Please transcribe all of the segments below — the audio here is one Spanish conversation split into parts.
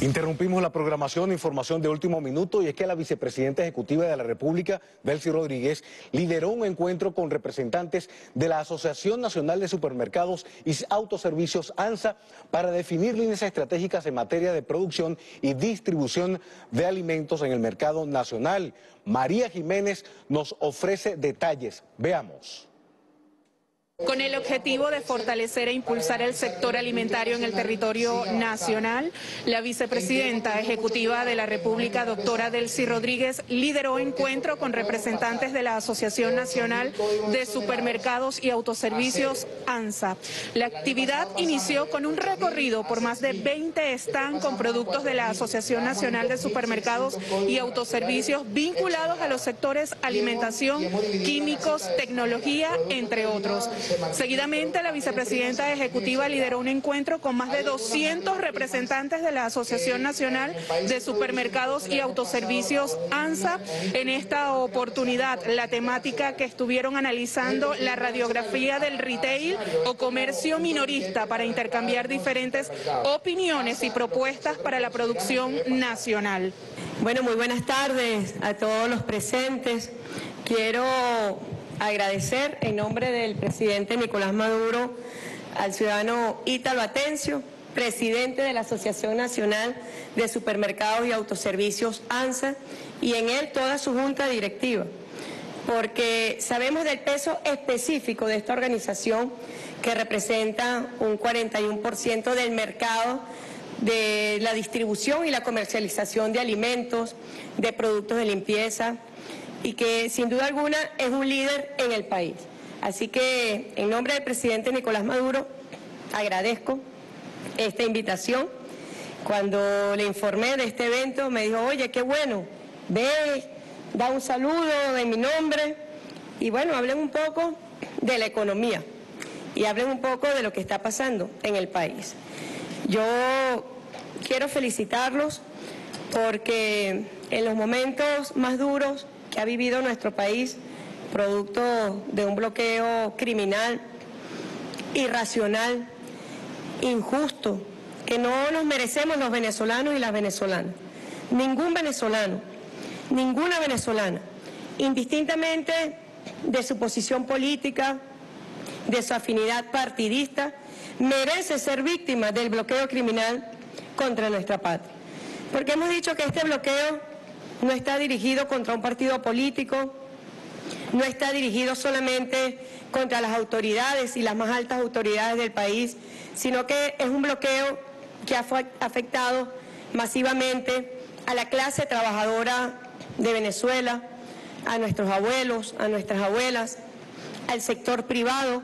Interrumpimos la programación, información de último minuto, y es que la vicepresidenta ejecutiva de la República, Delcy Rodríguez, lideró un encuentro con representantes de la Asociación Nacional de Supermercados y Autoservicios ANSA para definir líneas estratégicas en materia de producción y distribución de alimentos en el mercado nacional. María Jiménez nos ofrece detalles. Veamos. Con el objetivo de fortalecer e impulsar el sector alimentario en el territorio nacional, la vicepresidenta ejecutiva de la República, doctora Delcy Rodríguez, lideró encuentro con representantes de la Asociación Nacional de Supermercados y Autoservicios ANSA. La actividad inició con un recorrido por más de 20 stands con productos de la Asociación Nacional de Supermercados y Autoservicios vinculados a los sectores alimentación, químicos, tecnología, entre otros. Seguidamente, la vicepresidenta ejecutiva lideró un encuentro con más de 200 representantes de la Asociación Nacional de Supermercados y Autoservicios ANSA. En esta oportunidad, la temática que estuvieron analizando, la radiografía del retail o comercio minorista, para intercambiar diferentes opiniones y propuestas para la producción nacional. Bueno, muy buenas tardes a todos los presentes. Quiero agradecer en nombre del presidente Nicolás Maduro al ciudadano Ítalo Atencio, presidente de la Asociación Nacional de Supermercados y Autoservicios ANSA, y en él toda su junta directiva, porque sabemos del peso específico de esta organización, que representa un 41% del mercado de la distribución y la comercialización de alimentos, de productos de limpieza, y que sin duda alguna es un líder en el país. Así que en nombre del presidente Nicolás Maduro agradezco esta invitación. Cuando le informé de este evento me dijo: oye, qué bueno, ve, da un saludo en mi nombre y bueno, hablen un poco de la economía y hablen un poco de lo que está pasando en el país. Yo quiero felicitarlos porque en los momentos más duros que ha vivido nuestro país, producto de un bloqueo criminal, irracional, injusto, que no nos merecemos los venezolanos y las venezolanas. Ningún venezolano, ninguna venezolana, indistintamente de su posición política, de su afinidad partidista, merece ser víctima del bloqueo criminal contra nuestra patria. Porque hemos dicho que este bloqueo no está dirigido contra un partido político, no está dirigido solamente contra las autoridades y las más altas autoridades del país, sino que es un bloqueo que ha afectado masivamente a la clase trabajadora de Venezuela, a nuestros abuelos, a nuestras abuelas, al sector privado.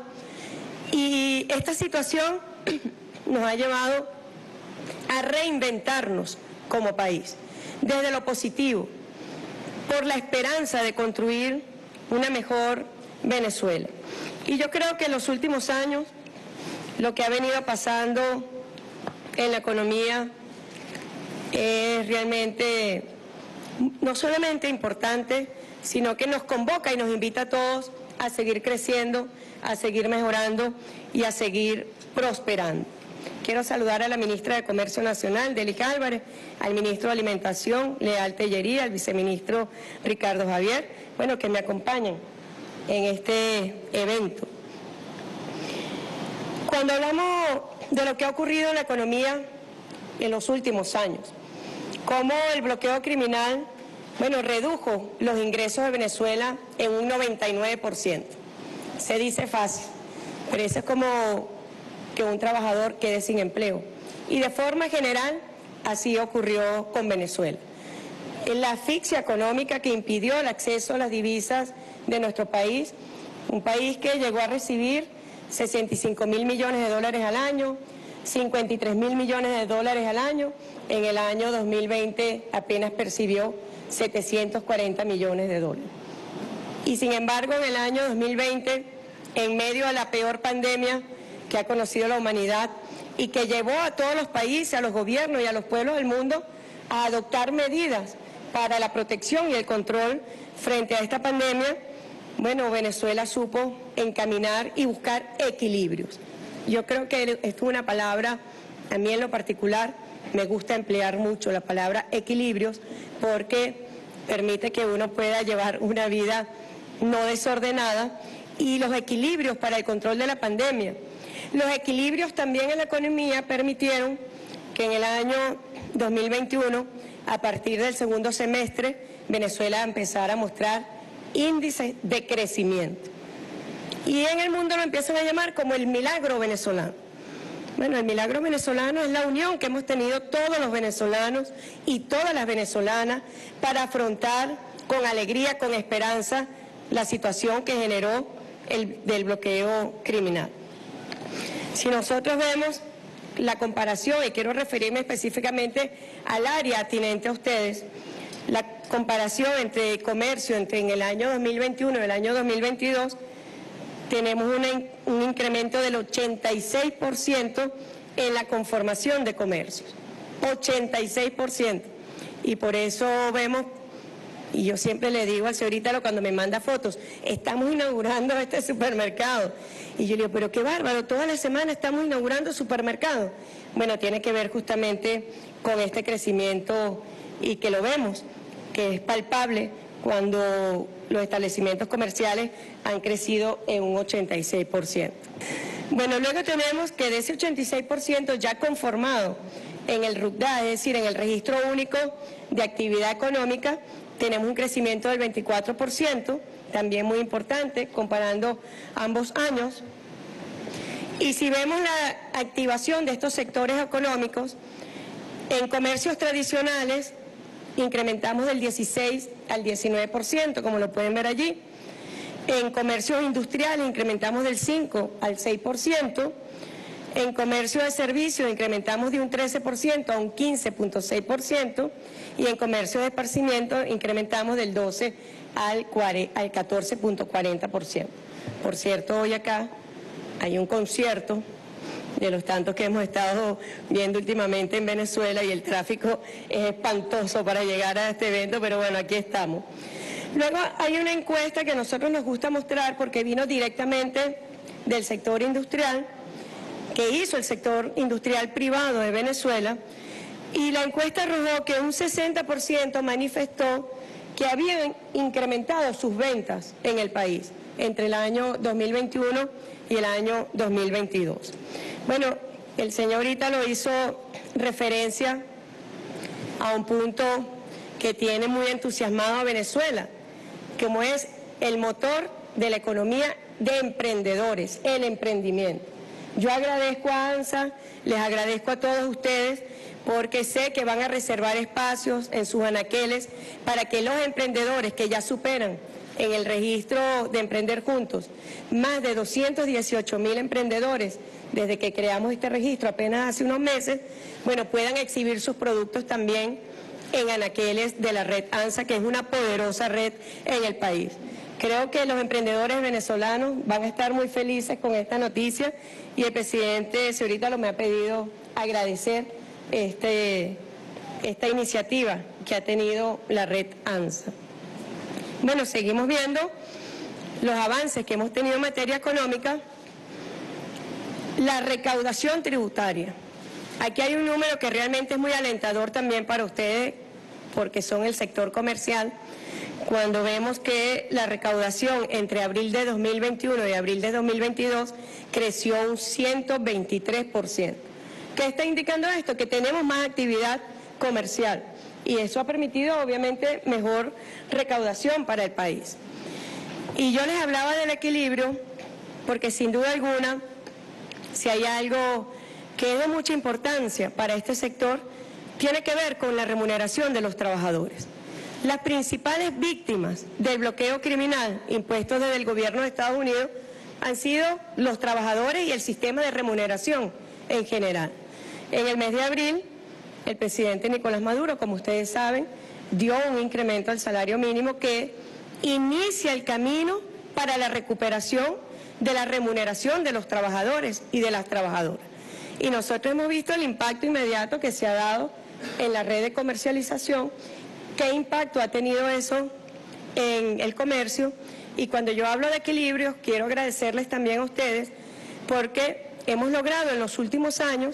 Y esta situación nos ha llevado a reinventarnos como país, desde lo positivo, por la esperanza de construir una mejor Venezuela. Y yo creo que en los últimos años lo que ha venido pasando en la economía es realmente no solamente importante, sino que nos convoca y nos invita a todos a seguir creciendo, a seguir mejorando y a seguir prosperando. Quiero saludar a la ministra de Comercio Nacional, Delic Álvarez, al ministro de Alimentación, Leal Tellería, al viceministro Ricardo Javier, bueno, que me acompañen en este evento. Cuando hablamos de lo que ha ocurrido en la economía en los últimos años, cómo el bloqueo criminal, bueno, redujo los ingresos de Venezuela en un 99%. Se dice fácil, pero eso es como que un trabajador quede sin empleo. Y de forma general, así ocurrió con Venezuela. La asfixia económica que impidió el acceso a las divisas de nuestro país, un país que llegó a recibir 65.000 millones de dólares al año, 53.000 millones de dólares al año, en el año 2020 apenas percibió 740 millones de dólares. Y sin embargo, en el año 2020, en medio de la peor pandemia que ha conocido la humanidad y que llevó a todos los países, a los gobiernos y a los pueblos del mundo a adoptar medidas para la protección y el control frente a esta pandemia, bueno, Venezuela supo encaminar y buscar equilibrios. Yo creo que esto es una palabra, a mí en lo particular, me gusta emplear mucho la palabra equilibrios porque permite que uno pueda llevar una vida no desordenada, y los equilibrios para el control de la pandemia. Los equilibrios también en la economía permitieron que en el año 2021, a partir del segundo semestre, Venezuela empezara a mostrar índices de crecimiento. Y en el mundo lo empiezan a llamar como el milagro venezolano. Bueno, el milagro venezolano es la unión que hemos tenido todos los venezolanos y todas las venezolanas para afrontar con alegría, con esperanza, la situación que generó del bloqueo criminal. Si nosotros vemos la comparación, y quiero referirme específicamente al área atinente a ustedes, la comparación entre comercio en el año 2021 y el año 2022, tenemos un incremento del 86% en la conformación de comercios, 86%. Y por eso vemos, y yo siempre le digo al señor Ítalo cuando me manda fotos, estamos inaugurando este supermercado. Y yo le digo, pero qué bárbaro, toda la semana estamos inaugurando supermercados. Bueno, tiene que ver justamente con este crecimiento y que lo vemos, que es palpable cuando los establecimientos comerciales han crecido en un 86%. Bueno, luego tenemos que de ese 86% ya conformado en el RUCDA, es decir, en el Registro Único de Actividad Económica, tenemos un crecimiento del 24%, también muy importante, comparando ambos años. Y si vemos la activación de estos sectores económicos, en comercios tradicionales incrementamos del 16 al 19%, como lo pueden ver allí. En comercios industriales incrementamos del 5 al 6%. En comercio de servicios incrementamos de un 13% a un 15.6%. Y en comercio de esparcimiento incrementamos del 12 al 14.40%. Por cierto, hoy acá hay un concierto de los tantos que hemos estado viendo últimamente en Venezuela y el tráfico es espantoso para llegar a este evento, pero bueno, aquí estamos. Luego hay una encuesta que a nosotros nos gusta mostrar porque vino directamente del sector industrial, que hizo el sector industrial privado de Venezuela, y la encuesta arrojó que un 60% manifestó que habían incrementado sus ventas en el país entre el año 2021 y el año 2022. Bueno, el señor Ítalo hizo referencia a un punto que tiene muy entusiasmado a Venezuela, como es el motor de la economía de emprendedores, el emprendimiento. Yo agradezco a ANSA, les agradezco a todos ustedes, porque sé que van a reservar espacios en sus anaqueles para que los emprendedores que ya superan en el registro de Emprender Juntos, más de 218.000 emprendedores desde que creamos este registro apenas hace unos meses, bueno, puedan exhibir sus productos también en anaqueles de la red ANSA, que es una poderosa red en el país. Creo que los emprendedores venezolanos van a estar muy felices con esta noticia y el presidente, señor Ítalo, me ha pedido agradecer esta iniciativa que ha tenido la red ANSA. Bueno, seguimos viendo los avances que hemos tenido en materia económica. La recaudación tributaria. Aquí hay un número que realmente es muy alentador también para ustedes, porque son el sector comercial. Cuando vemos que la recaudación entre abril de 2021 y abril de 2022 creció un 123%. ¿Qué está indicando esto? Que tenemos más actividad comercial y eso ha permitido obviamente mejor recaudación para el país. Y yo les hablaba del equilibrio porque sin duda alguna, si hay algo que es de mucha importancia para este sector, tiene que ver con la remuneración de los trabajadores. Las principales víctimas del bloqueo criminal impuesto desde el gobierno de Estados Unidos han sido los trabajadores y el sistema de remuneración en general. En el mes de abril, el presidente Nicolás Maduro, como ustedes saben, dio un incremento al salario mínimo que inicia el camino para la recuperación de la remuneración de los trabajadores y de las trabajadoras. Y nosotros hemos visto el impacto inmediato que se ha dado en la red de comercialización. ¿Qué impacto ha tenido eso en el comercio? Y cuando yo hablo de equilibrios, quiero agradecerles también a ustedes porque hemos logrado en los últimos años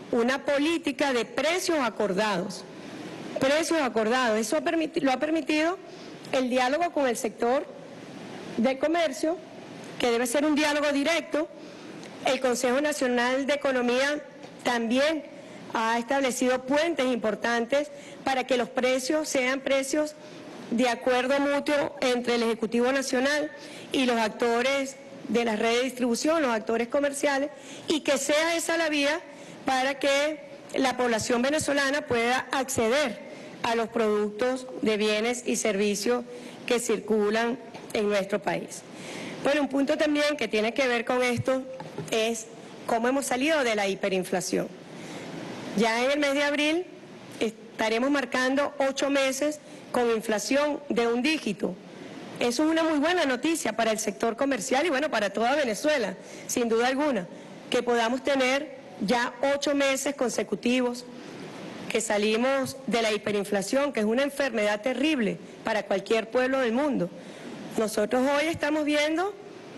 una política de precios acordados. Precios acordados. Eso lo ha permitido el diálogo con el sector de comercio, que debe ser un diálogo directo. El Consejo Nacional de Economía también ha establecido puentes importantes para que los precios sean precios de acuerdo mutuo entre el Ejecutivo Nacional y los actores de la red de distribución, los actores comerciales, y que sea esa la vía para que la población venezolana pueda acceder a los productos de bienes y servicios que circulan en nuestro país. Bueno, un punto también que tiene que ver con esto es cómo hemos salido de la hiperinflación. Ya en el mes de abril estaremos marcando 8 meses con inflación de un dígito. Eso es una muy buena noticia para el sector comercial y bueno, para toda Venezuela, sin duda alguna, que podamos tener ya 8 meses consecutivos que salimos de la hiperinflación, que es una enfermedad terrible para cualquier pueblo del mundo. Nosotros hoy estamos viendo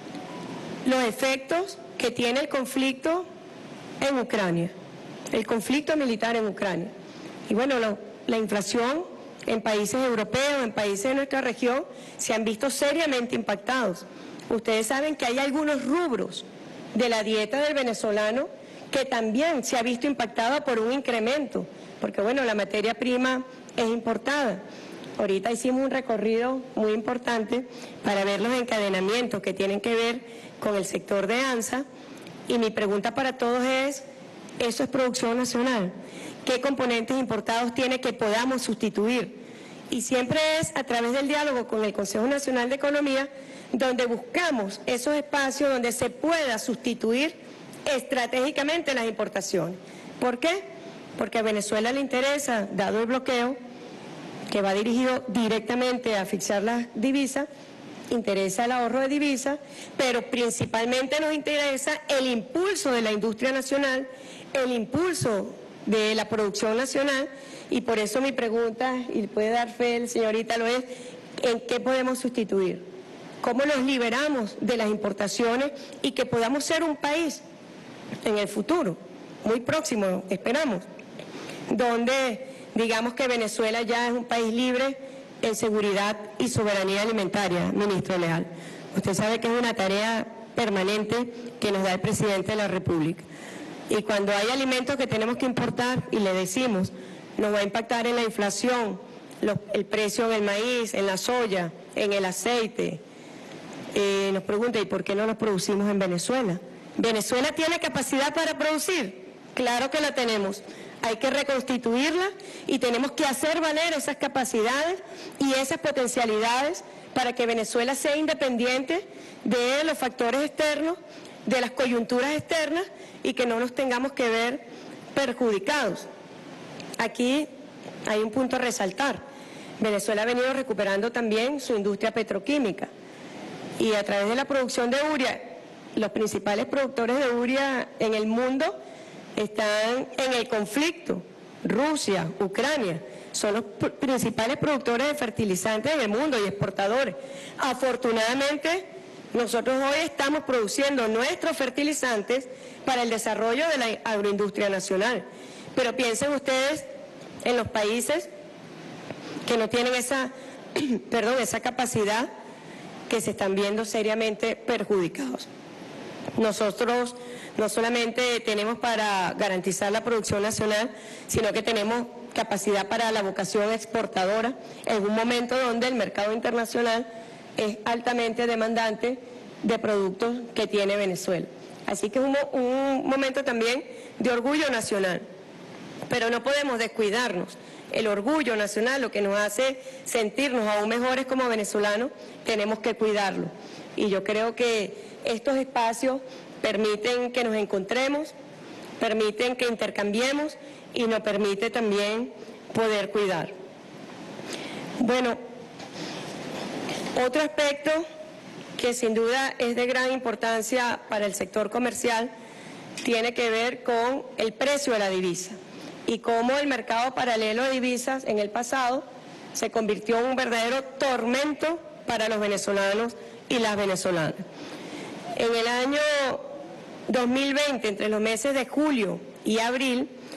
los efectos que tiene el conflicto en Ucrania, el conflicto militar en Ucrania. Y bueno, la inflación en países europeos, en países de nuestra región, se han visto seriamente impactados. Ustedes saben que hay algunos rubros de la dieta del venezolano que también se ha visto impactada por un incremento, porque bueno, la materia prima es importada. Ahorita hicimos un recorrido muy importante para ver los encadenamientos que tienen que ver con el sector de ANSA, y mi pregunta para todos es, ¿eso es producción nacional? ¿Qué componentes importados tiene que podamos sustituir? Y siempre es a través del diálogo con el Consejo Nacional de Economía donde buscamos esos espacios donde se pueda sustituir estratégicamente las importaciones. ¿Por qué? Porque a Venezuela le interesa, dado el bloqueo, que va dirigido directamente a fixar las divisas, interesa el ahorro de divisas, pero principalmente nos interesa el impulso de la industria nacional, el impulso de la producción nacional, y por eso mi pregunta, y puede dar fe el señorita, lo es, ¿en qué podemos sustituir? ¿Cómo nos liberamos de las importaciones y que podamos ser un país en el futuro, muy próximo, esperamos, donde digamos que Venezuela ya es un país libre en seguridad y soberanía alimentaria, ministro Leal? Usted sabe que es una tarea permanente que nos da el presidente de la República. Y cuando hay alimentos que tenemos que importar y le decimos, nos va a impactar en la inflación, el precio en el maíz, en la soya, en el aceite, nos pregunta, ¿y por qué no los producimos en Venezuela? ¿Venezuela tiene capacidad para producir? Claro que la tenemos. Hay que reconstituirla y tenemos que hacer valer esas capacidades y esas potencialidades para que Venezuela sea independiente de los factores externos, de las coyunturas externas, y que no nos tengamos que ver perjudicados. Aquí hay un punto a resaltar. Venezuela ha venido recuperando también su industria petroquímica y a través de la producción de urea, los principales productores de urea en el mundo están en el conflicto. Rusia, Ucrania, son los principales productores de fertilizantes en el mundo y exportadores. Afortunadamente, nosotros hoy estamos produciendo nuestros fertilizantes para el desarrollo de la agroindustria nacional. Pero piensen ustedes en los países que no tienen esa capacidad, que se están viendo seriamente perjudicados. Nosotros no solamente tenemos para garantizar la producción nacional, sino que tenemos capacidad para la vocación exportadora en un momento donde el mercado internacional es altamente demandante de productos que tiene Venezuela. Así que es un momento también de orgullo nacional, pero no podemos descuidarnos. El orgullo nacional, lo que nos hace sentirnos aún mejores como venezolanos, tenemos que cuidarlo. Y yo creo que estos espacios permiten que nos encontremos, permiten que intercambiemos y nos permite también poder cuidar. Bueno, otro aspecto que sin duda es de gran importancia para el sector comercial tiene que ver con el precio de la divisa y cómo el mercado paralelo de divisas en el pasado se convirtió en un verdadero tormento para los venezolanos y las venezolanas. En el año 2020, entre los meses de julio y abril,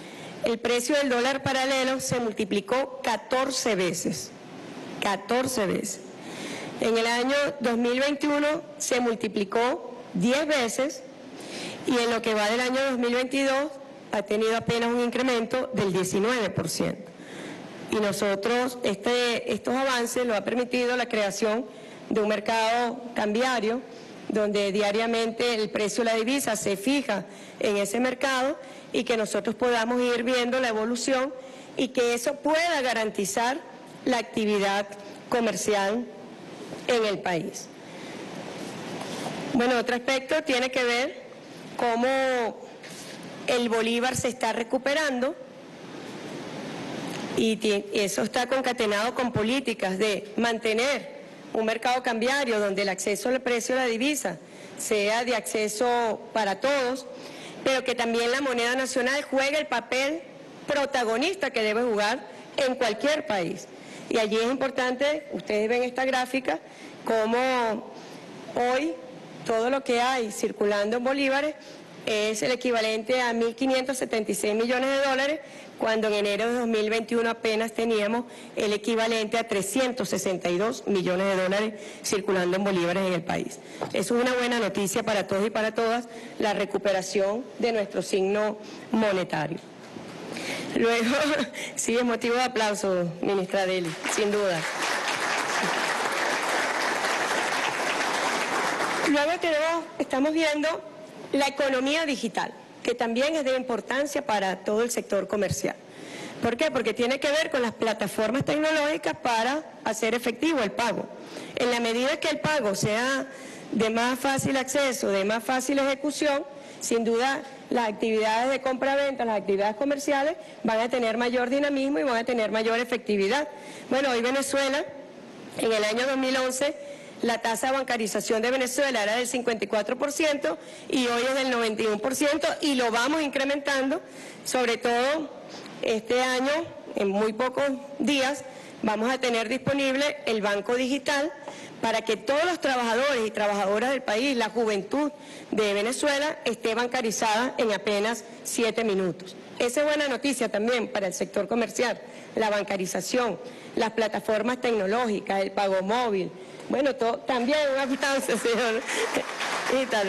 el precio del dólar paralelo se multiplicó 14 veces. 14 veces. En el año 2021 se multiplicó 10 veces y en lo que va del año 2022 ha tenido apenas un incremento del 19%. Y nosotros, estos avances lo ha permitido la creación de un mercado cambiario donde diariamente el precio de la divisa se fija en ese mercado y que nosotros podamos ir viendo la evolución y que eso pueda garantizar la actividad comercial en el país. Bueno, otro aspecto tiene que ver cómo el bolívar se está recuperando y eso está concatenado con políticas de mantener un mercado cambiario donde el acceso al precio de la divisa sea de acceso para todos, pero que también la moneda nacional juegue el papel protagonista que debe jugar en cualquier país. Y allí es importante, ustedes ven esta gráfica, cómo hoy todo lo que hay circulando en bolívares es el equivalente a 1.576 millones de dólares, cuando en enero de 2021 apenas teníamos el equivalente a 362 millones de dólares circulando en bolívares en el país. Eso es una buena noticia para todos y para todas, la recuperación de nuestro signo monetario. Luego, sí, es motivo de aplauso, ministra Deli, sin duda. Luego estamos viendo la economía digital, que también es de importancia para todo el sector comercial. ¿Por qué? Porque tiene que ver con las plataformas tecnológicas para hacer efectivo el pago. En la medida que el pago sea de más fácil acceso, de más fácil ejecución, sin duda las actividades de compra-venta, las actividades comerciales van a tener mayor dinamismo y van a tener mayor efectividad. Bueno, hoy Venezuela, en el año 2011, la tasa de bancarización de Venezuela era del 54% y hoy es del 91% y lo vamos incrementando, sobre todo este año, en muy pocos días, vamos a tener disponible el banco digital para que todos los trabajadores y trabajadoras del país, la juventud de Venezuela, esté bancarizada en apenas 7 minutos. Esa es buena noticia también para el sector comercial, la bancarización, las plataformas tecnológicas, el pago móvil. Bueno, también un aplauso, señor Ítalo.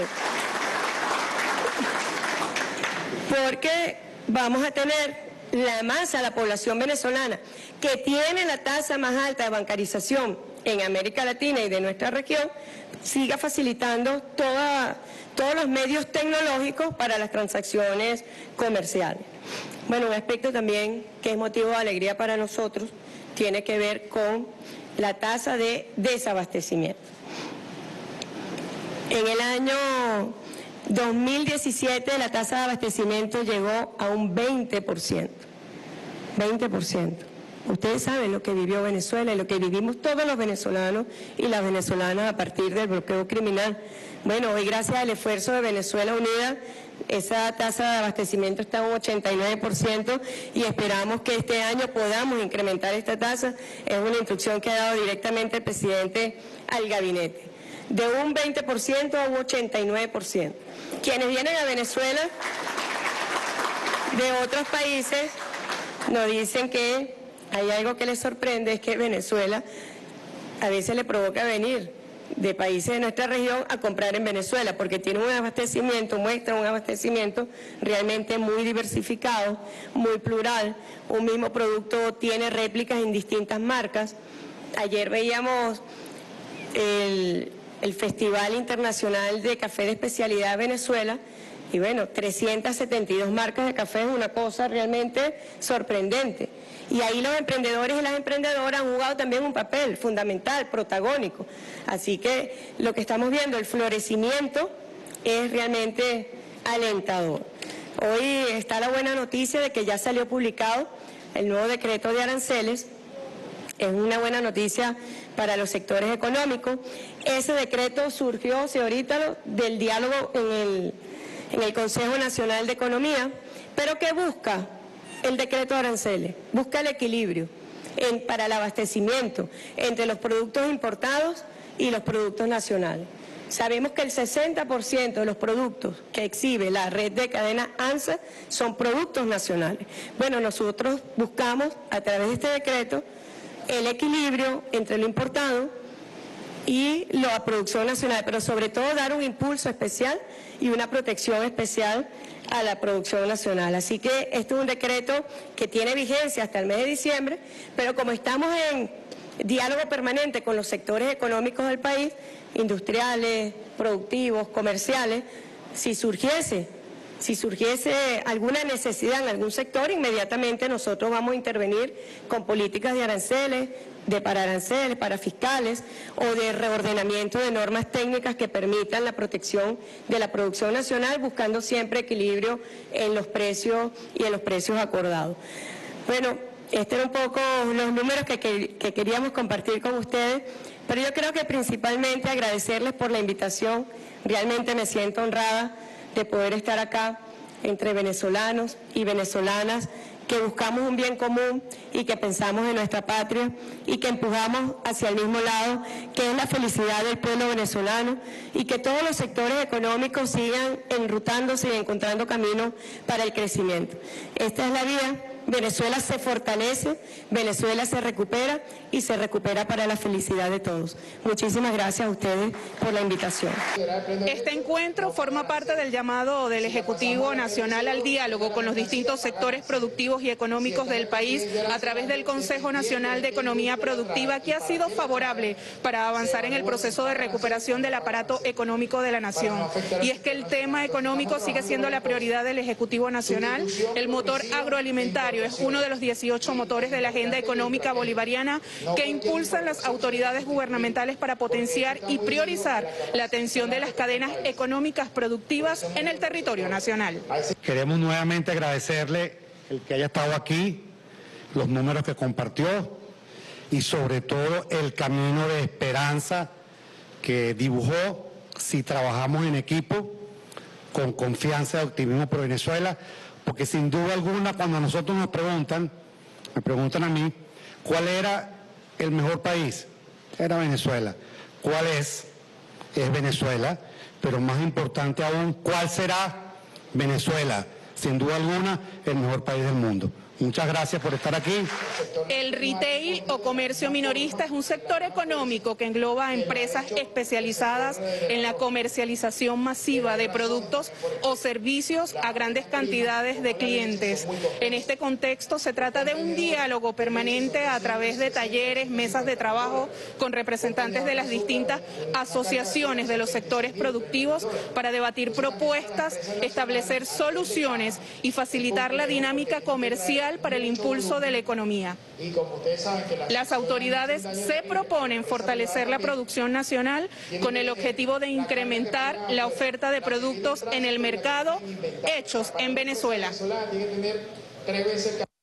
Porque vamos a tener la masa, la población venezolana, que tiene la tasa más alta de bancarización en América Latina y de nuestra región, siga facilitando todos los medios tecnológicos para las transacciones comerciales. Bueno, un aspecto también que es motivo de alegría para nosotros tiene que ver con la tasa de desabastecimiento. En el año 2017 la tasa de abastecimiento llegó a un 20%. 20%. Ustedes saben lo que vivió Venezuela y lo que vivimos todos los venezolanos y las venezolanas a partir del bloqueo criminal. Bueno, hoy gracias al esfuerzo de Venezuela Unida, esa tasa de abastecimiento está en un 89% y esperamos que este año podamos incrementar esta tasa. Es una instrucción que ha dado directamente el presidente al gabinete. De un 20% a un 89%. Quienes vienen a Venezuela de otros países nos dicen que hay algo que les sorprende, es que Venezuela a veces le provoca venir de países de nuestra región a comprar en Venezuela, porque tiene un abastecimiento, muestra un abastecimiento realmente muy diversificado, muy plural. Un mismo producto tiene réplicas en distintas marcas. Ayer veíamos el Festival Internacional de Café de Especialidad de Venezuela, y bueno, 372 marcas de café es una cosa realmente sorprendente. Y ahí los emprendedores y las emprendedoras han jugado también un papel fundamental, protagónico. Así que lo que estamos viendo, el florecimiento, es realmente alentador. Hoy está la buena noticia de que ya salió publicado el nuevo decreto de aranceles. Es una buena noticia para los sectores económicos. Ese decreto surgió, señorita, del diálogo en el Consejo Nacional de Economía, pero ¿qué busca el decreto de aranceles? Busca el equilibrio para el abastecimiento entre los productos importados y los productos nacionales. Sabemos que el 60% de los productos que exhibe la red de cadena ANSA son productos nacionales. Bueno, nosotros buscamos a través de este decreto el equilibrio entre lo importado y la producción nacional, pero sobre todo dar un impulso especial y una protección especial a la producción nacional. Así que este es un decreto que tiene vigencia hasta el mes de diciembre, pero como estamos en diálogo permanente con los sectores económicos del país, industriales, productivos, comerciales, si surgiese alguna necesidad en algún sector, inmediatamente nosotros vamos a intervenir con políticas de aranceles, de pararanceles, para fiscales o de reordenamiento de normas técnicas que permitan la protección de la producción nacional, buscando siempre equilibrio en los precios y en los precios acordados. Bueno, estos eran un poco los números que queríamos compartir con ustedes, pero yo creo que principalmente agradecerles por la invitación. Realmente me siento honrada de poder estar acá entre venezolanos y venezolanas que buscamos un bien común y que pensamos en nuestra patria y que empujamos hacia el mismo lado, que es la felicidad del pueblo venezolano, y que todos los sectores económicos sigan enrutándose y encontrando caminos para el crecimiento. Esta es la vía. Venezuela se fortalece, Venezuela se recupera y se recupera para la felicidad de todos. Muchísimas gracias a ustedes por la invitación. Este encuentro forma parte del llamado del Ejecutivo Nacional al diálogo con los distintos sectores productivos y económicos del país a través del Consejo Nacional de Economía Productiva, que ha sido favorable para avanzar en el proceso de recuperación del aparato económico de la nación. Y es que el tema económico sigue siendo la prioridad del Ejecutivo Nacional. El motor agroalimentario es uno de los 18 motores de la agenda económica bolivariana que impulsan las autoridades gubernamentales para potenciar y priorizar la atención de las cadenas económicas productivas en el territorio nacional. Queremos nuevamente agradecerle el que haya estado aquí, los números que compartió y sobre todo el camino de esperanza que dibujó si trabajamos en equipo, con confianza y optimismo por Venezuela. Porque sin duda alguna, cuando nosotros me preguntan a mí, ¿cuál era el mejor país? Era Venezuela. ¿Cuál es? Es Venezuela. Pero más importante aún, ¿cuál será Venezuela? Sin duda alguna, el mejor país del mundo. Muchas gracias por estar aquí. El retail o comercio minorista es un sector económico que engloba a empresas especializadas en la comercialización masiva de productos o servicios a grandes cantidades de clientes. En este contexto se trata de un diálogo permanente a través de talleres, mesas de trabajo con representantes de las distintas asociaciones de los sectores productivos para debatir propuestas, establecer soluciones y facilitar la dinámica comercial para el impulso de la economía. Las autoridades se proponen fortalecer la producción nacional con el objetivo de incrementar la oferta de productos en el mercado hechos en Venezuela.